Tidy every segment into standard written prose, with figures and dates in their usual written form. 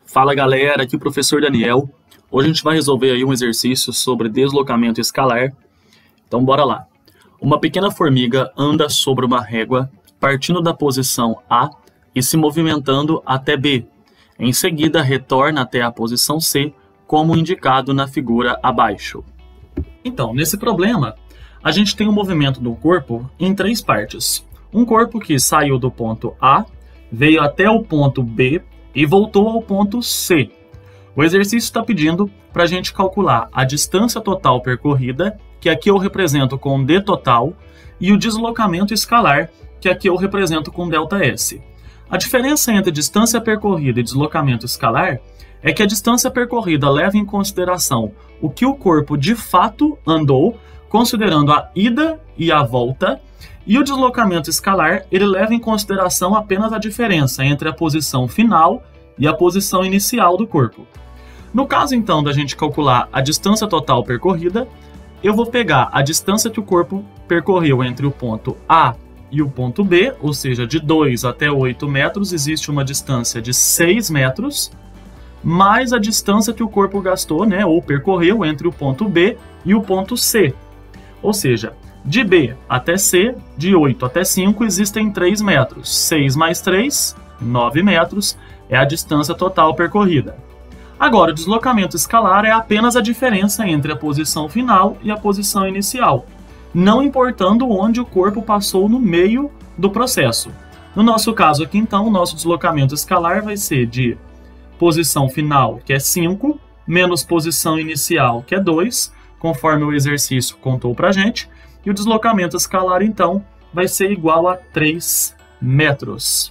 Fala galera, aqui é o professor Daniel. Hoje a gente vai resolver aí um exercício sobre deslocamento escalar. Então bora lá. Uma pequena formiga anda sobre uma régua, partindo da posição A e se movimentando até B. Em seguida retorna até a posição C, como indicado na figura abaixo. Então, nesse problema, a gente tem o movimento do corpo em três partes. Um corpo que saiu do ponto A, veio até o ponto B e voltou ao ponto C. O exercício está pedindo para a gente calcular a distância total percorrida, que aqui eu represento com d total, e o deslocamento escalar, que aqui eu represento com ΔS. A diferença entre distância percorrida e deslocamento escalar é que a distância percorrida leva em consideração o que o corpo de fato andou, considerando a ida e a volta, e o deslocamento escalar ele leva em consideração apenas a diferença entre a posição final e a posição inicial do corpo. No caso, então, da gente calcular a distância total percorrida, eu vou pegar a distância que o corpo percorreu entre o ponto A e o ponto B, ou seja, de 2 até 8 metros, existe uma distância de 6 metros, mais a distância que o corpo gastou, ou percorreu entre o ponto B e o ponto C. Ou seja, de B até C, de 8 até 5, existem 3 metros. 6 mais 3, 9 metros, é a distância total percorrida. Agora, o deslocamento escalar é apenas a diferença entre a posição final e a posição inicial, não importando onde o corpo passou no meio do processo. No nosso caso aqui, então, o nosso deslocamento escalar vai ser de posição final, que é 5, menos posição inicial, que é 2, conforme o exercício contou pra gente, e o deslocamento escalar, então, vai ser igual a 3 metros.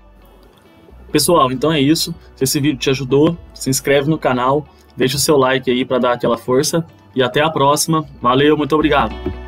Pessoal, então é isso. Se esse vídeo te ajudou, se inscreve no canal, deixa o seu like aí para dar aquela força e até a próxima. Valeu, muito obrigado!